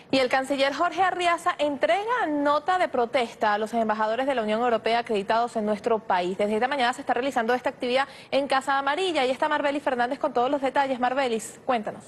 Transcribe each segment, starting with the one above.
Y el canciller Jorge Arriaza entrega nota de protesta a los embajadores de la Unión Europea acreditados en nuestro país. Desde esta mañana se está realizando esta actividad en Casa Amarilla. Y está Marbelis Fernández con todos los detalles. Marbelis, cuéntanos.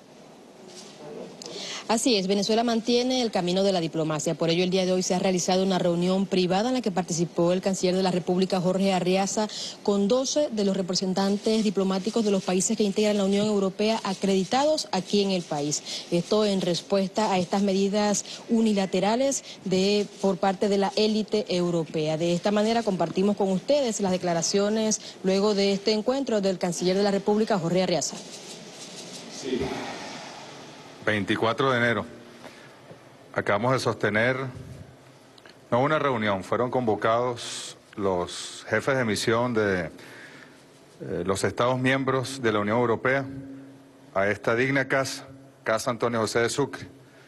Así es, Venezuela mantiene el camino de la diplomacia. Por ello, el día de hoy se ha realizado una reunión privada en la que participó el canciller de la República, Jorge Arriaza, con 12 de los representantes diplomáticos de los países que integran la Unión Europea acreditados aquí en el país. Esto en respuesta a estas medidas unilaterales por parte de la élite europea. De esta manera compartimos con ustedes las declaraciones luego de este encuentro del canciller de la República, Jorge Arriaza. Sí. 24 de enero, acabamos de sostener, no una reunión, fueron convocados los jefes de misión de los Estados miembros de la Unión Europea a esta digna casa Antonio José de Sucre,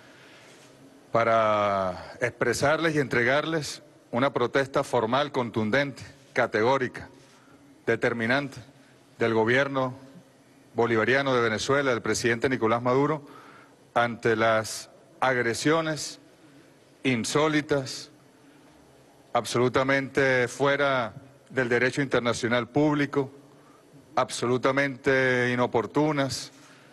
para expresarles y entregarles una protesta formal, contundente, categórica, determinante del gobierno bolivariano de Venezuela, del presidente Nicolás Maduro, ante las agresiones insólitas, absolutamente fuera del derecho internacional público, absolutamente inoportunas,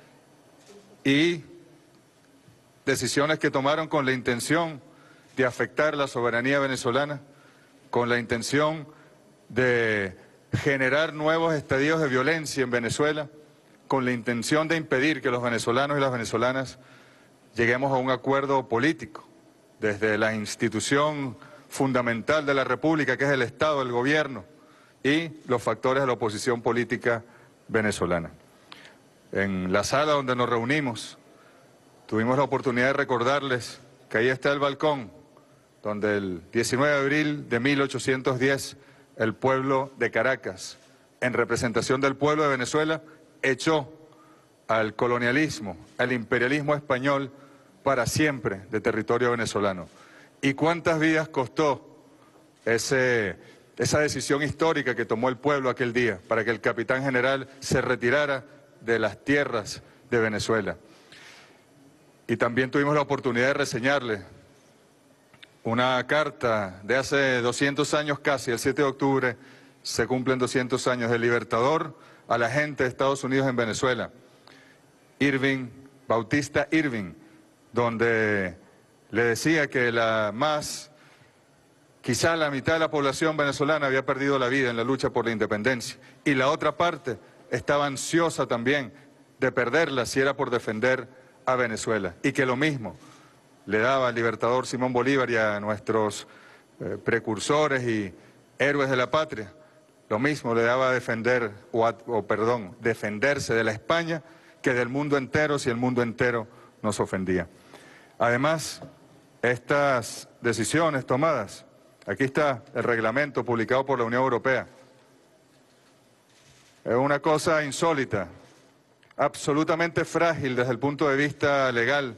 y decisiones que tomaron con la intención de afectar la soberanía venezolana, con la intención de generar nuevos estadios de violencia en Venezuela, con la intención de impedir que los venezolanos y las venezolanas lleguemos a un acuerdo político desde la institución fundamental de la República, que es el Estado, el gobierno, y los factores de la oposición política venezolana. En la sala donde nos reunimos, tuvimos la oportunidad de recordarles que ahí está el balcón, donde el 19 de abril de 1810, el pueblo de Caracas, en representación del pueblo de Venezuela, echó al colonialismo, al imperialismo español para siempre de territorio venezolano. ¿Y cuántas vidas costó esa decisión histórica que tomó el pueblo aquel día para que el capitán general se retirara de las tierras de Venezuela? Y también tuvimos la oportunidad de reseñarle una carta de hace 200 años casi, el 7 de octubre se cumplen 200 años, del Libertador a la gente de Estados Unidos en Venezuela, Bautista Irving, donde le decía que quizá la mitad de la población venezolana había perdido la vida en la lucha por la independencia, y la otra parte estaba ansiosa también de perderla si era por defender a Venezuela, y que lo mismo le daba al libertador Simón Bolívar y a nuestros precursores y héroes de la patria, lo mismo le daba a defenderse de la España que del mundo entero si el mundo entero nos ofendía. Además, estas decisiones tomadas, aquí está el reglamento publicado por la Unión Europea, es una cosa insólita, absolutamente frágil desde el punto de vista legal,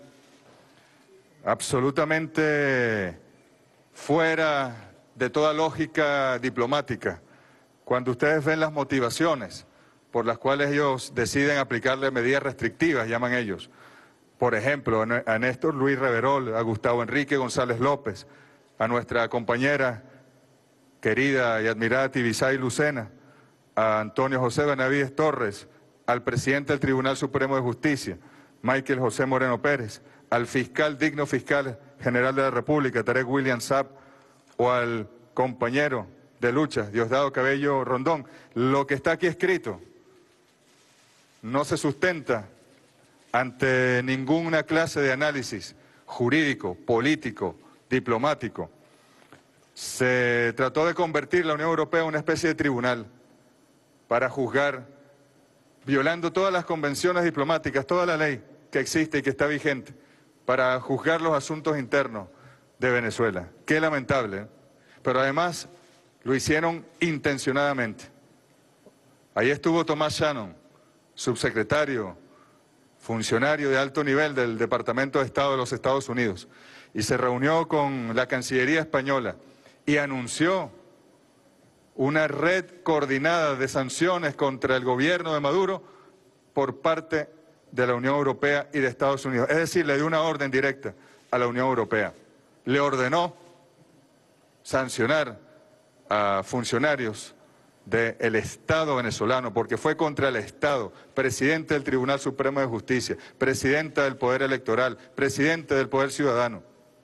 absolutamente fuera de toda lógica diplomática. Cuando ustedes ven las motivaciones por las cuales ellos deciden aplicarle medidas restrictivas, llaman ellos, por ejemplo, a Néstor Luis Reverol, a Gustavo Enrique González López, a nuestra compañera querida y admirada Tibisay Lucena, a Antonio José Benavides Torres, al presidente del Tribunal Supremo de Justicia, Michael José Moreno Pérez, al digno fiscal general de la República, Tarek William Saab, o al compañero de lucha, Diosdado Cabello Rondón. Lo que está aquí escrito no se sustenta ante ninguna clase de análisis jurídico, político, diplomático. Se trató de convertir la Unión Europea en una especie de tribunal para juzgar, violando todas las convenciones diplomáticas, toda la ley que existe y que está vigente, para juzgar los asuntos internos de Venezuela. Qué lamentable, ¿eh? Pero además lo hicieron intencionadamente. Ahí estuvo Tomás Shannon, subsecretario, funcionario de alto nivel del Departamento de Estado de los Estados Unidos, y se reunió con la Cancillería española y anunció una red coordinada de sanciones contra el gobierno de Maduro por parte de la Unión Europea y de Estados Unidos. Es decir, le dio una orden directa a la Unión Europea. Le ordenó sancionar a funcionarios del Estado venezolano, porque fue contra el Estado, presidente del Tribunal Supremo de Justicia, presidenta del Poder Electoral, presidente del Poder Ciudadano.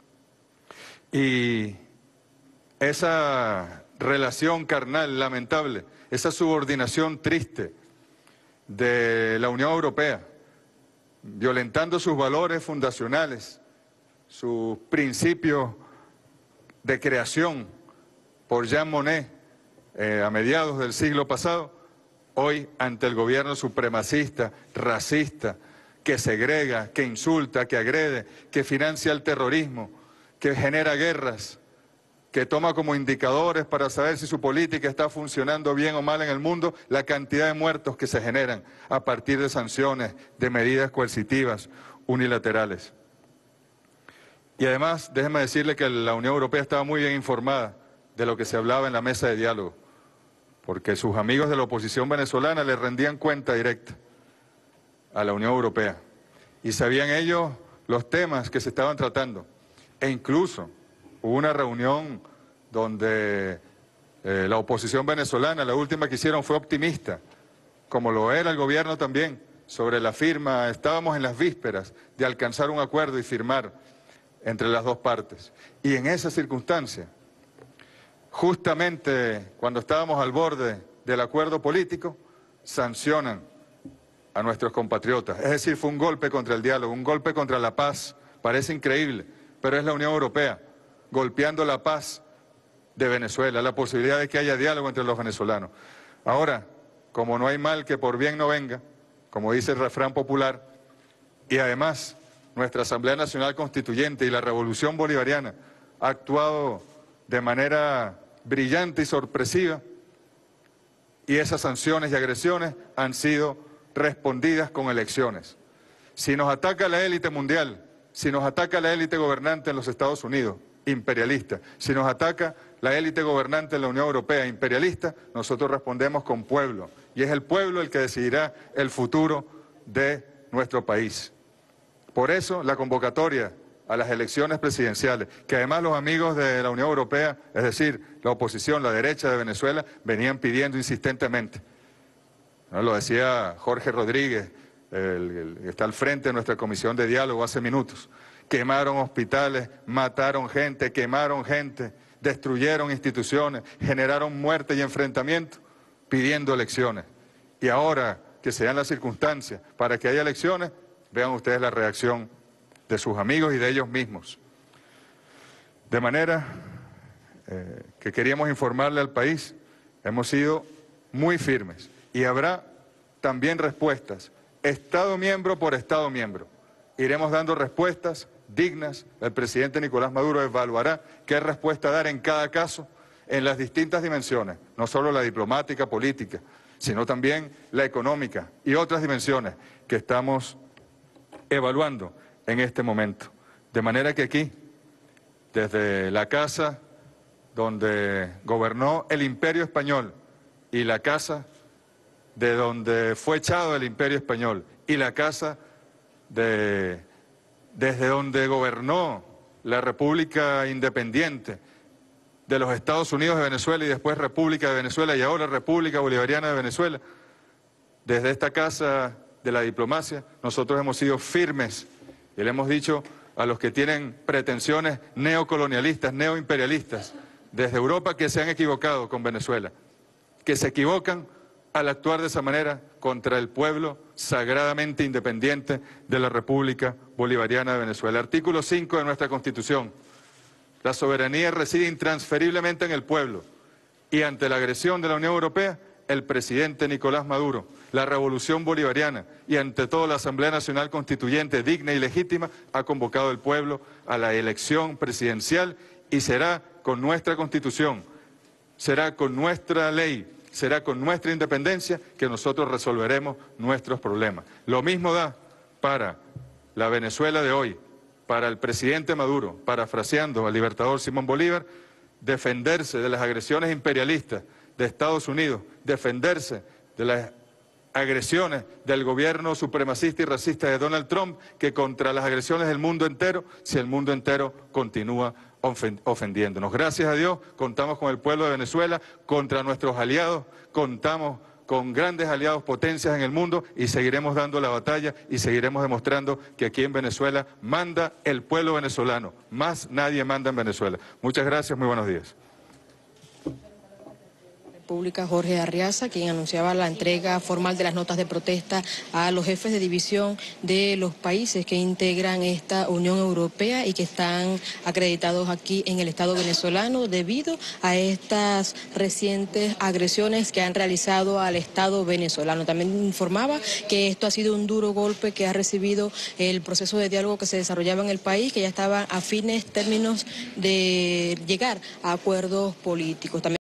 Y esa relación carnal lamentable, esa subordinación triste de la Unión Europea, violentando sus valores fundacionales, sus principios de creación por Jean Monnet a mediados del siglo pasado, hoy ante el gobierno supremacista, racista, que segrega, que insulta, que agrede, que financia el terrorismo, que genera guerras, que toma como indicadores para saber si su política está funcionando bien o mal en el mundo, la cantidad de muertos que se generan a partir de sanciones, de medidas coercitivas, unilaterales. Y además, déjeme decirle que la Unión Europea estaba muy bien informada de lo que se hablaba en la mesa de diálogo, porque sus amigos de la oposición venezolana le rendían cuenta directa a la Unión Europea. Y sabían ellos los temas que se estaban tratando. E incluso hubo una reunión donde la oposición venezolana, la última que hicieron, fue optimista, como lo era el gobierno también, sobre la firma. Estábamos en las vísperas de alcanzar un acuerdo y firmar entre las dos partes. Y en esa circunstancia, justamente cuando estábamos al borde del acuerdo político, sancionan a nuestros compatriotas. Es decir, fue un golpe contra el diálogo, un golpe contra la paz. Parece increíble, pero es la Unión Europea golpeando la paz de Venezuela, la posibilidad de que haya diálogo entre los venezolanos. Ahora, como no hay mal que por bien no venga, como dice el refrán popular, y además nuestra Asamblea Nacional Constituyente y la Revolución Bolivariana ha actuado de manera brillante y sorpresiva, y esas sanciones y agresiones han sido respondidas con elecciones. Si nos ataca la élite mundial, si nos ataca la élite gobernante en los Estados Unidos, imperialista, si nos ataca la élite gobernante en la Unión Europea, imperialista, nosotros respondemos con pueblo, y es el pueblo el que decidirá el futuro de nuestro país. Por eso la convocatoria a las elecciones presidenciales, que además los amigos de la Unión Europea, es decir, la oposición, la derecha de Venezuela, venían pidiendo insistentemente. ¿No? Lo decía Jorge Rodríguez, el que está al frente de nuestra comisión de diálogo hace minutos. Quemaron hospitales, mataron gente, quemaron gente, destruyeron instituciones, generaron muerte y enfrentamiento, pidiendo elecciones. Y ahora que se dan las circunstancias para que haya elecciones, vean ustedes la reacción de sus amigos y de ellos mismos. De manera que queríamos informarle al país, hemos sido muy firmes y habrá también respuestas, Estado miembro por Estado miembro. Iremos dando respuestas dignas. El presidente Nicolás Maduro evaluará qué respuesta dar en cada caso en las distintas dimensiones, no solo la diplomática, política, sino también la económica y otras dimensiones que estamos evaluando en este momento. De manera que aquí, desde la casa donde gobernó el Imperio Español y la casa de donde fue echado el Imperio Español y la casa desde donde gobernó la República Independiente de los Estados Unidos de Venezuela y después República de Venezuela y ahora República Bolivariana de Venezuela, desde esta casa de la diplomacia, nosotros hemos sido firmes y le hemos dicho a los que tienen pretensiones neocolonialistas, neoimperialistas, desde Europa, que se han equivocado con Venezuela, que se equivocan al actuar de esa manera contra el pueblo sagradamente independiente de la República Bolivariana de Venezuela. Artículo 5 de nuestra Constitución. La soberanía reside intransferiblemente en el pueblo y ante la agresión de la Unión Europea, el presidente Nicolás Maduro, la Revolución Bolivariana y ante todo la Asamblea Nacional Constituyente digna y legítima ha convocado al pueblo a la elección presidencial y será con nuestra Constitución, será con nuestra ley, será con nuestra independencia que nosotros resolveremos nuestros problemas. Lo mismo da para la Venezuela de hoy, para el presidente Maduro, parafraseando al libertador Simón Bolívar, defenderse de las agresiones imperialistas de Estados Unidos, defenderse de las agresiones del gobierno supremacista y racista de Donald Trump que contra las agresiones del mundo entero, si el mundo entero continúa ofendiéndonos. Gracias a Dios, contamos con el pueblo de Venezuela, contra nuestros aliados, contamos con grandes aliados, potencias en el mundo, y seguiremos dando la batalla y seguiremos demostrando que aquí en Venezuela manda el pueblo venezolano, más nadie manda en Venezuela. Muchas gracias, muy buenos días. República Jorge Arriaza, quien anunciaba la entrega formal de las notas de protesta a los jefes de división de los países que integran esta Unión Europea y que están acreditados aquí en el Estado venezolano debido a estas recientes agresiones que han realizado al Estado venezolano. También informaba que esto ha sido un duro golpe que ha recibido el proceso de diálogo que se desarrollaba en el país, que ya estaba a fines términos de llegar a acuerdos políticos. También